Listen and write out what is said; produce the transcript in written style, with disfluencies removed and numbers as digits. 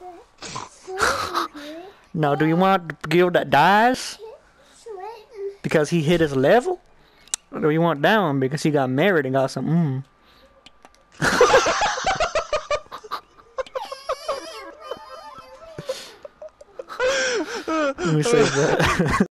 Now, do you want Gil that dies because he hit his level? Or do you want down because he got married and got some Let me say that.